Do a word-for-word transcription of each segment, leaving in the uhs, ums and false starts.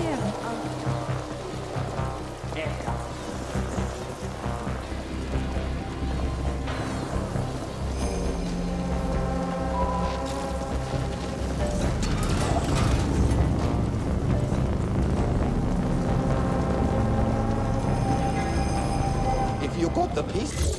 You got the piece?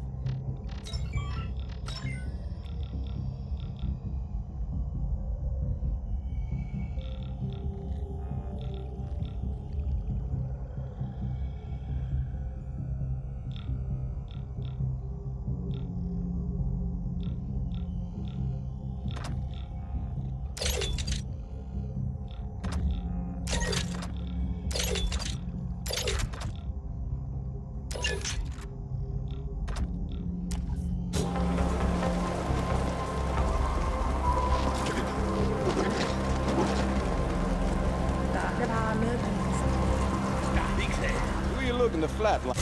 Who you looking to flatline?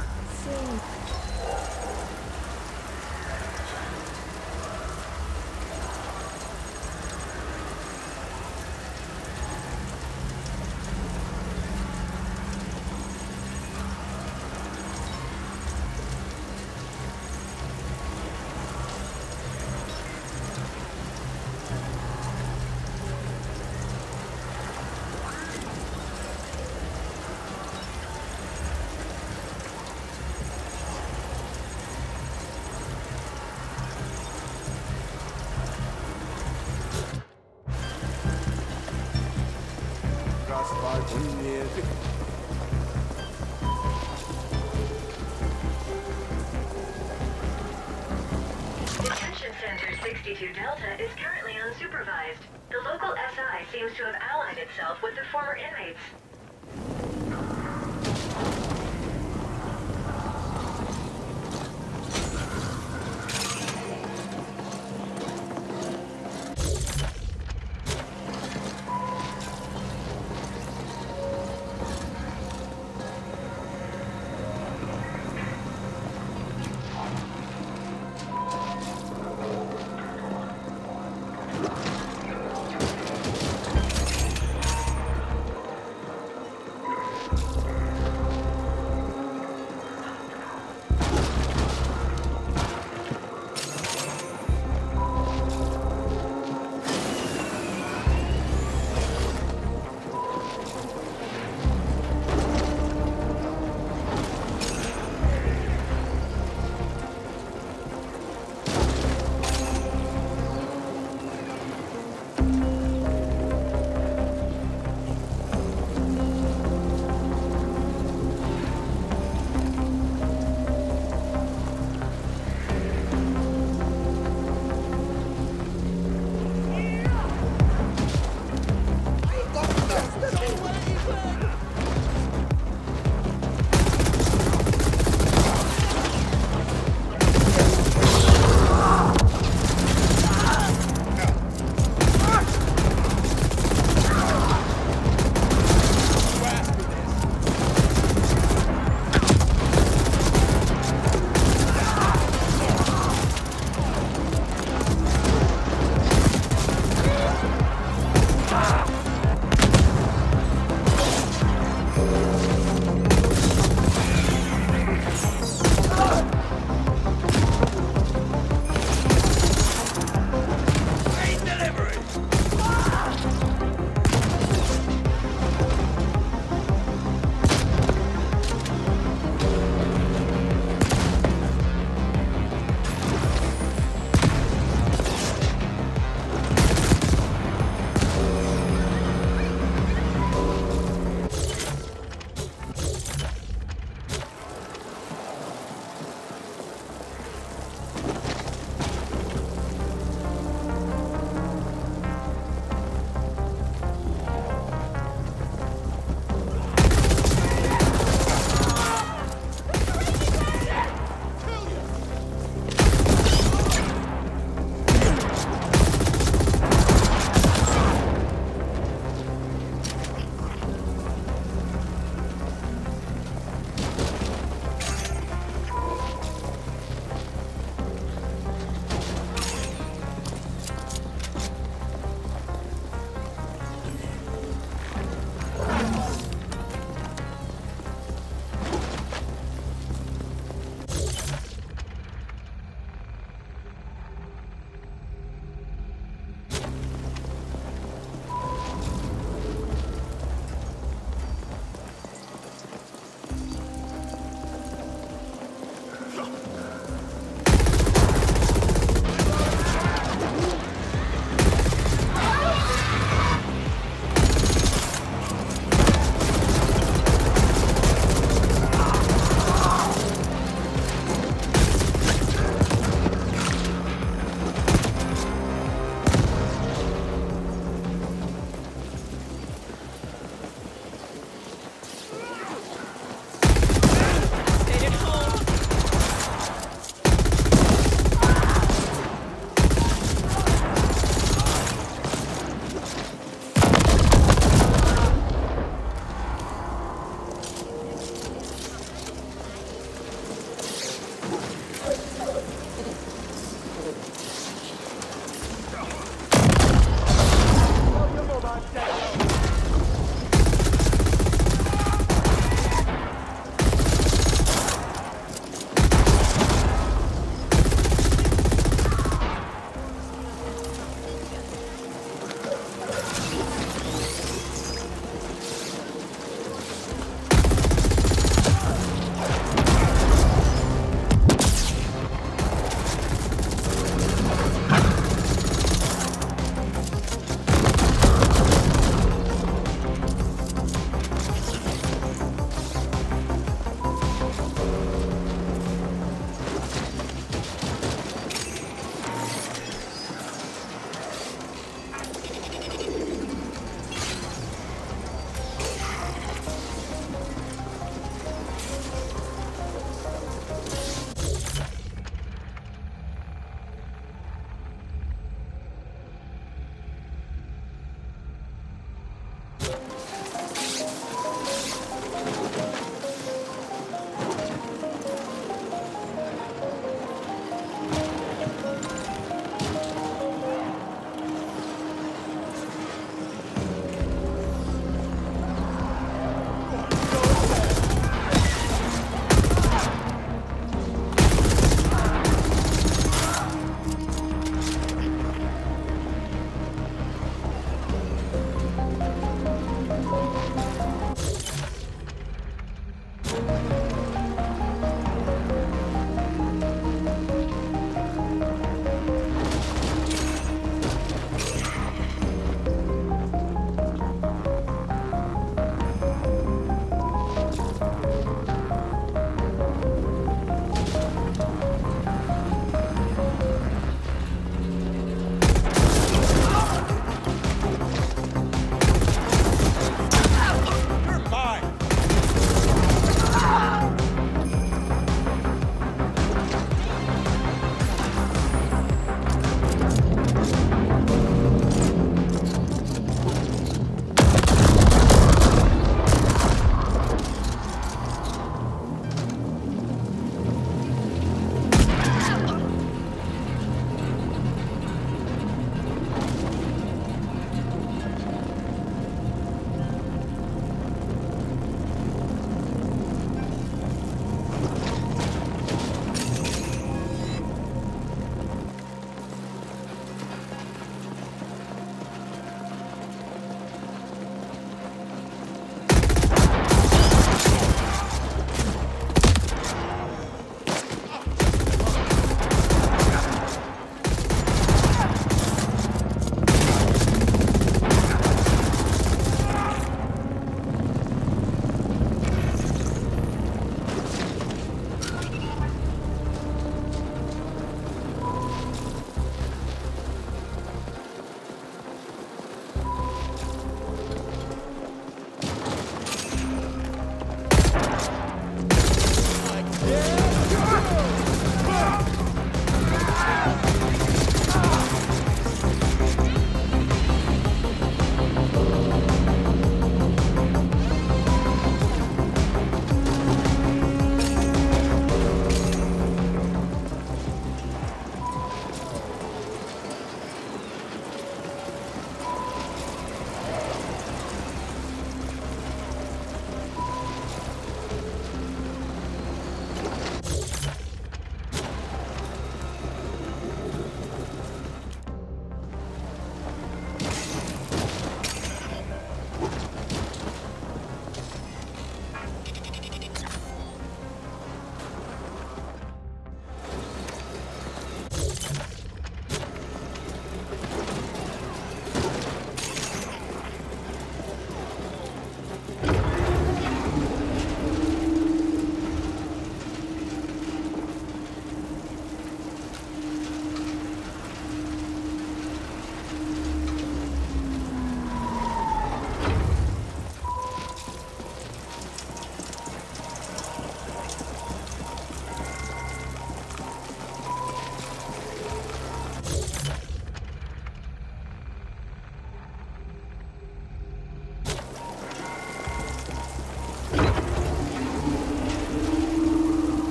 Detention Center sixty-two Delta is currently unsupervised. The local S I seems to have allied itself with the former inmates.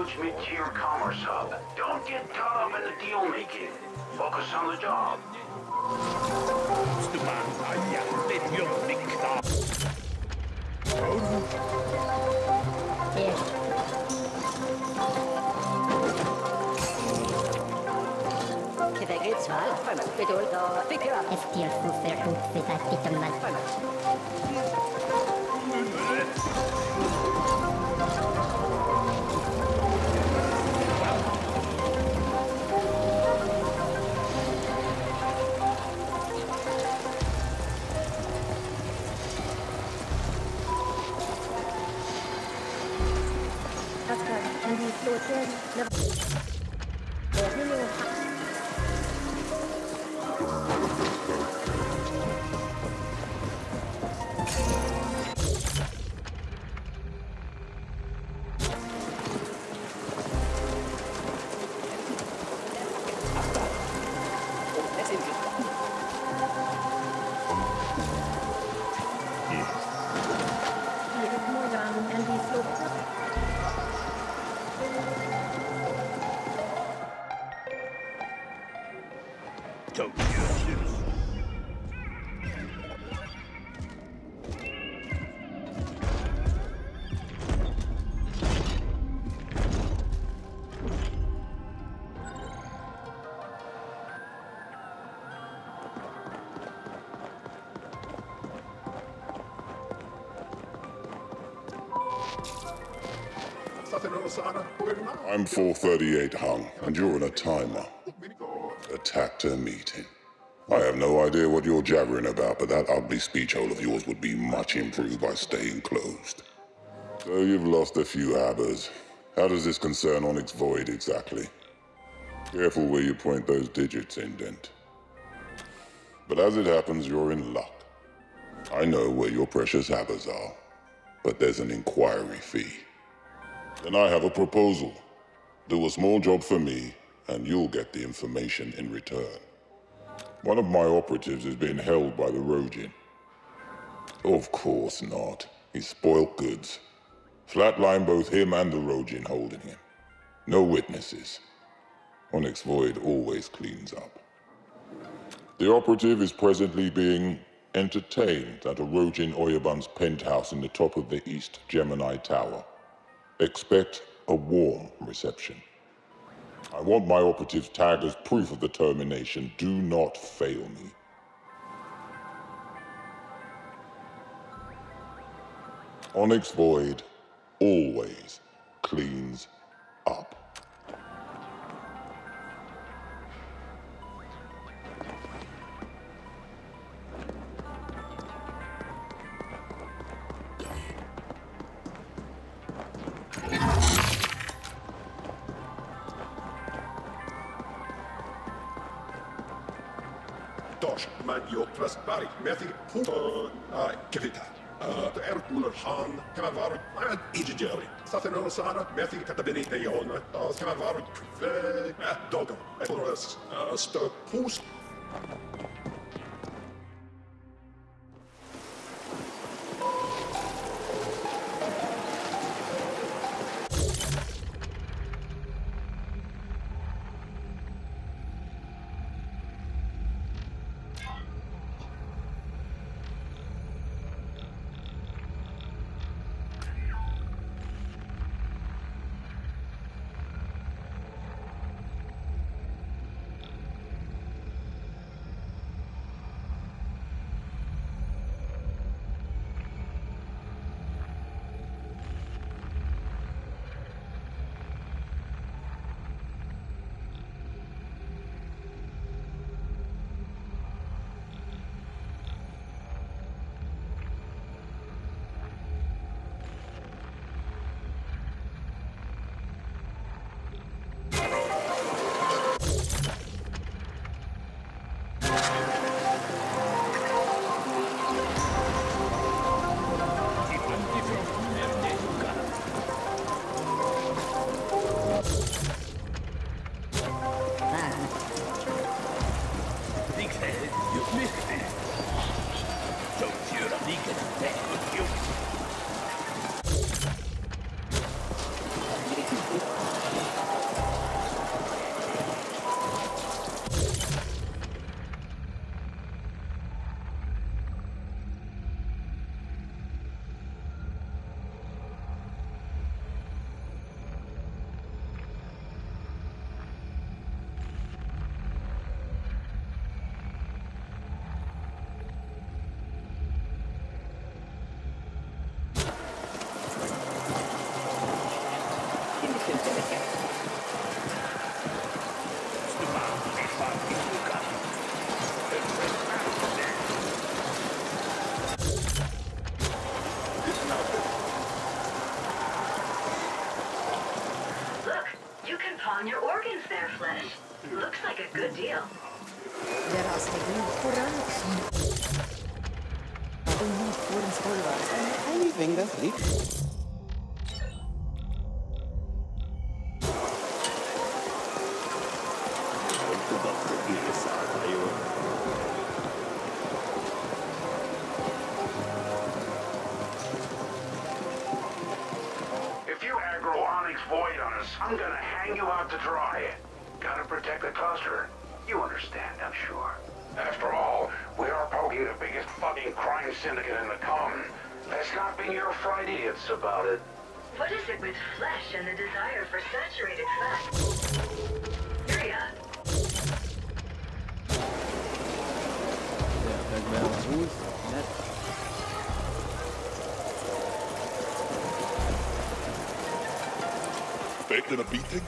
average mid-tier commerce hub. Don't get caught up in the deal-making. Focus on the job. كذا قلت سؤال فهمت بدون فكرة اختيار سوفر وفتات تتمل أذكر عندي صوتين I'm four thirty-eight hung, and you're in a timer. A tactor meeting. I have no idea what you're jabbering about, but that ugly speech hole of yours would be much improved by staying closed. So you've lost a few habbers. How does this concern Onyx Void exactly? Careful where you point those digits, Indent. But as it happens, you're in luck. I know where your precious habbers are, but there's an inquiry fee. Then I have a proposal. Do a small job for me, and you'll get the information in return. One of my operatives is being held by the Rojin. Of course not. He's spoilt goods. Flatline both him and the Rojin holding him. No witnesses. Onyx Void always cleans up. The operative is presently being entertained at a Rojin Oyabun's penthouse in the top of the East Gemini Tower. Expect a warm reception. I want my operatives tagged as proof of the termination. Do not fail me. Onyx Void always cleans up. Dos, man jopras bari, methi puto, ai, kivita. De erkuler han, kan vara ad ijeri. Sathen on sana, methi katabini deona, as kan vara kve, dogo, efores, sto pus. Anything that's legal. If you aggro Onyx Void on us, I'm gonna hang you out to dry. Gotta protect the cluster. You understand, I'm sure. After all, we are poking the biggest fucking crime syndicate in the com. Let's not be your fried idiots about it. What is it with flesh and the desire for saturated fat? Syria. Expecting a beating?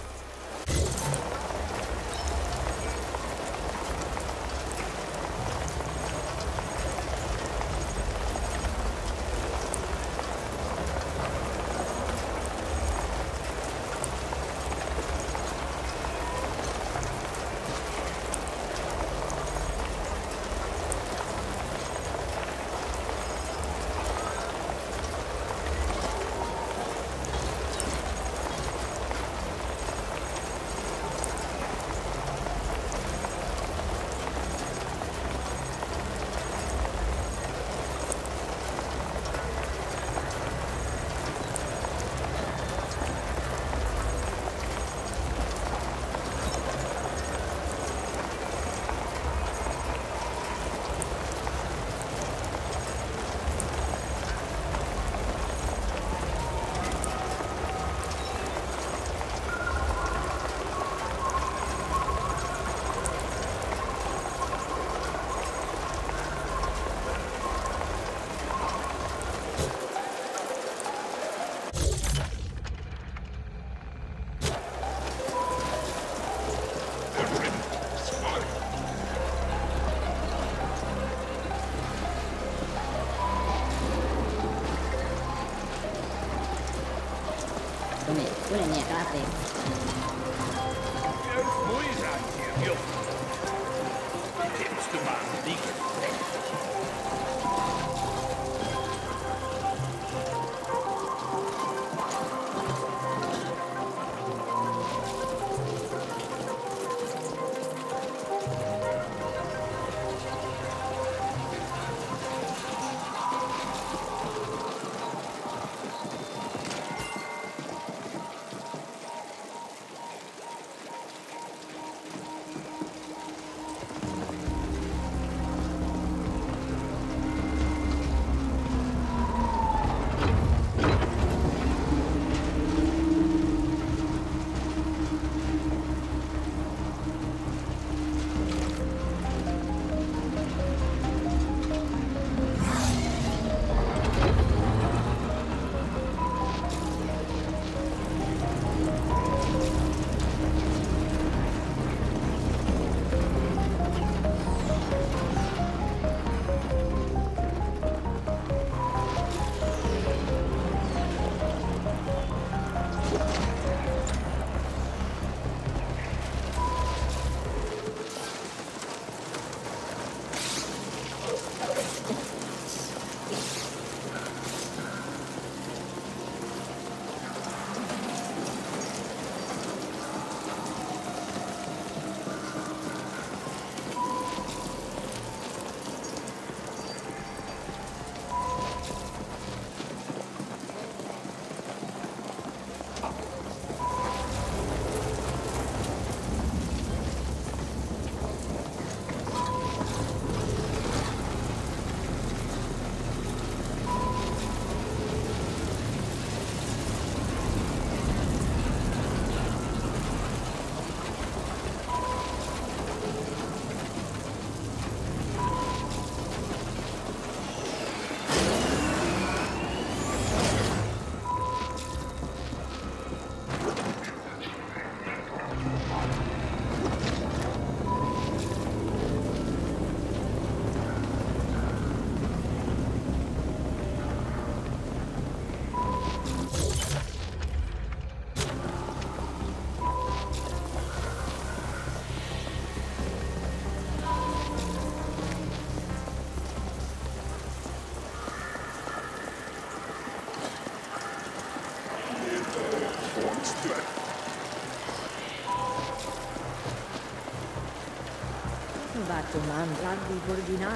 man rugby burdina.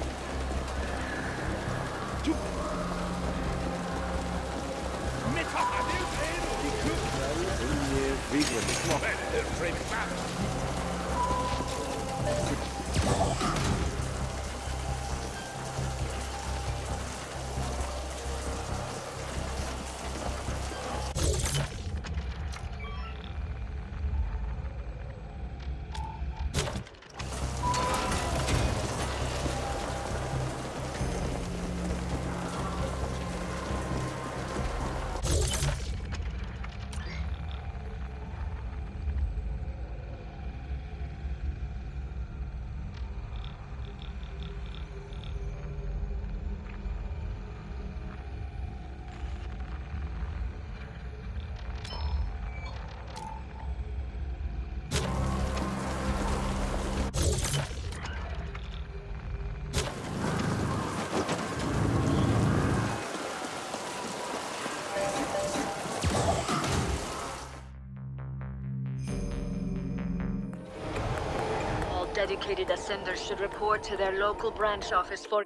Dedicated ascenders should report to their local branch office for...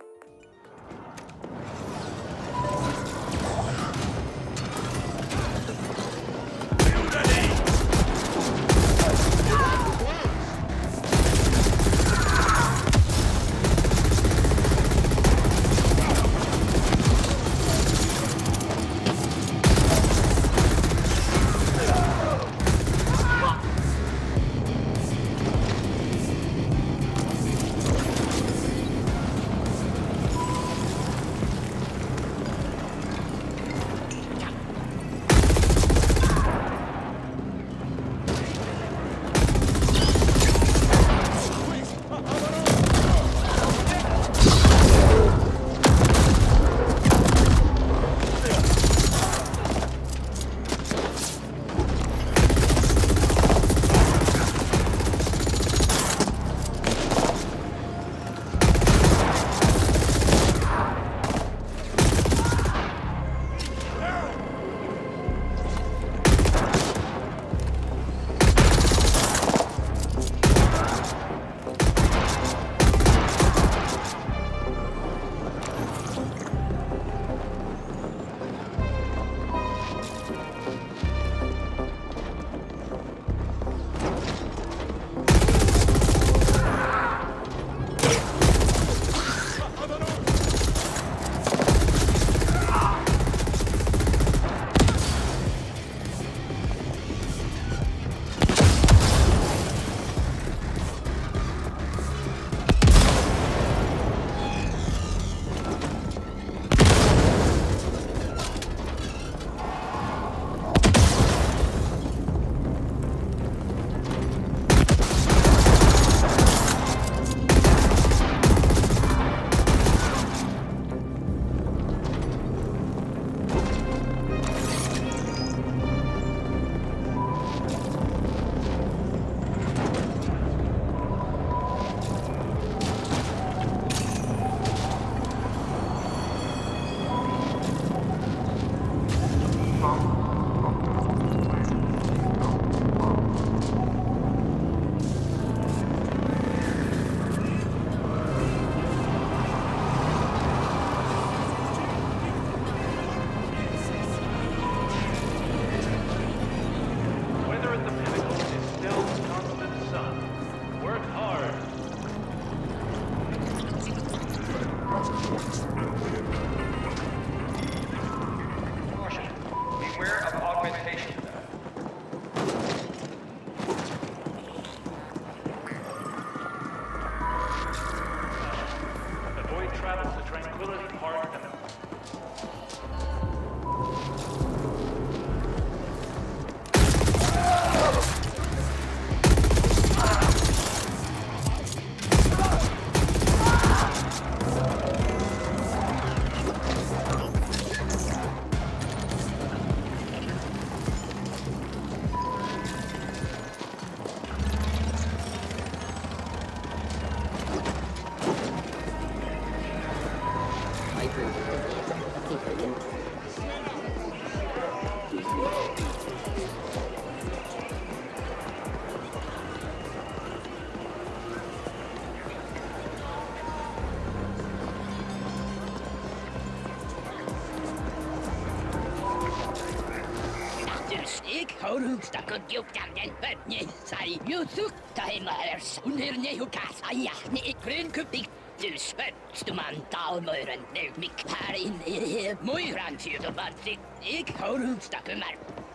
ik hoor stak het juk dan den het niet zei je zoekt timers onder ne hukas ja nee grün kupik dus het stuman taalmeuren neuk mik haar in mooi ran voor de wat ik hoor stak maar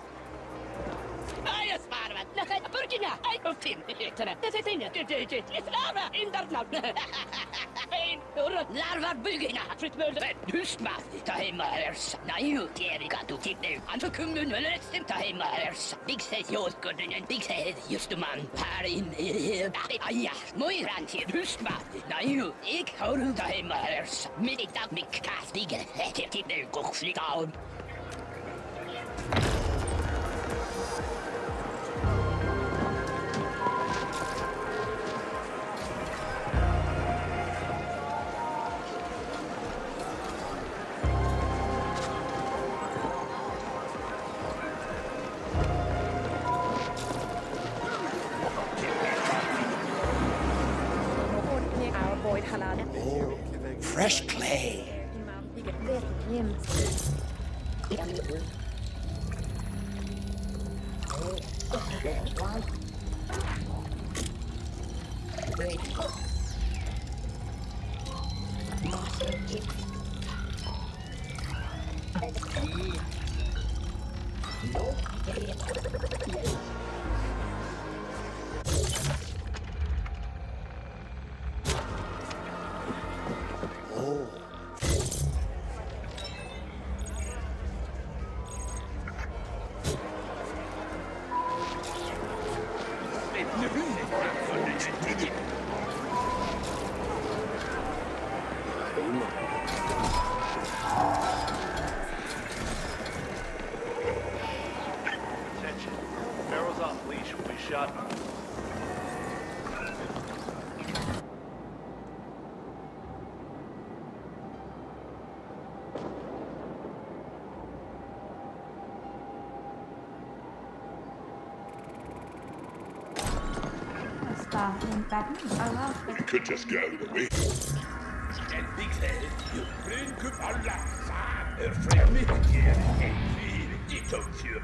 Ay, spara, la fai Burgina, ai ultim, etana, tetetina, tetetit, it's lava in der naut. Ein, ora, larva Burgina, fritmölde, dusma, tahemars, naiu, tieri, gatu, tikne, anverkummen, letztem tahemars, big says yours, goodin, big says, just the man, parin, ja, mooi rantje, dusma, naiu, ik hou tahemars, middag dat mik, kaas, bigge, tikne, gochflit down. Fresh clay. We could just get out of the way. En big head, you bring up alla samer från mycket en fyr i Tokyo.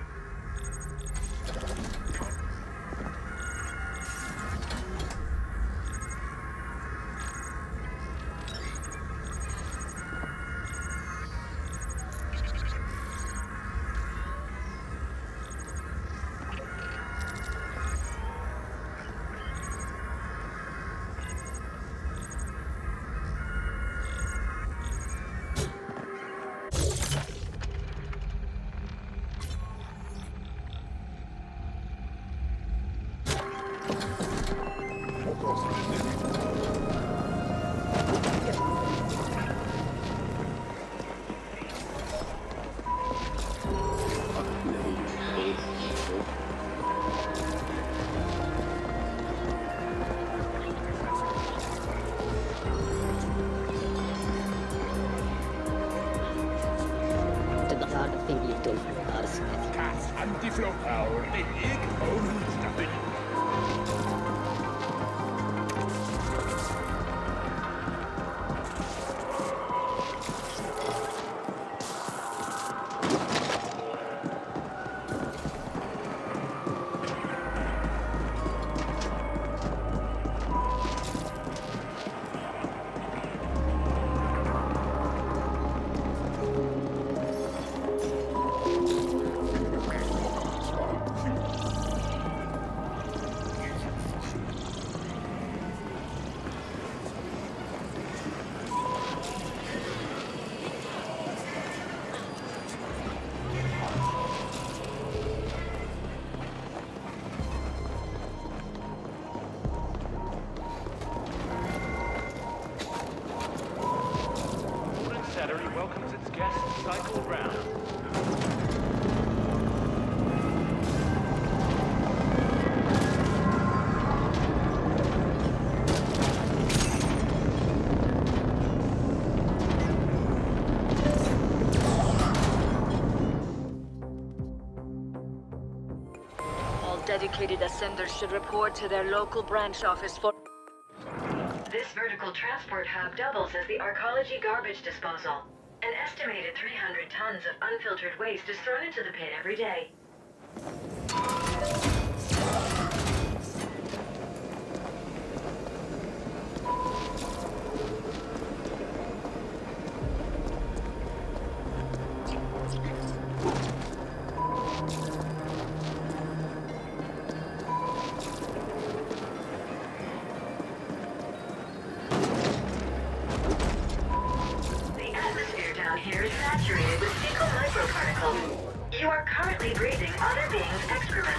Anti-flow power, det är konstabil. welcomes its guests cycle round. Dedicated ascenders should report to their local branch office for... This vertical transport hub doubles as the arcology garbage disposal. An estimated three hundred tons of unfiltered waste is thrown into the pit every day. are saturated with fecal microparticles. You are currently breathing other beings' excrement.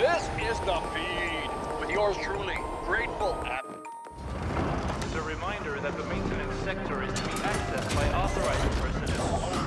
This is the feed with yours truly, Grateful App. As a reminder that the maintenance sector is to be accessed by authorized personnel only.